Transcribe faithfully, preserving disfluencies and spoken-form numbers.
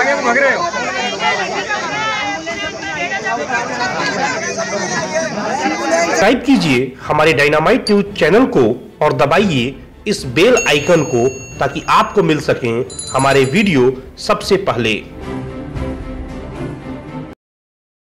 आगे भाग रहे हो। सब्सक्राइब कीजिए हमारे डायनामाइट न्यूज चैनल को और दबाइए इस बेल आइकन को ताकि आपको मिल सकें हमारे वीडियो सबसे पहले।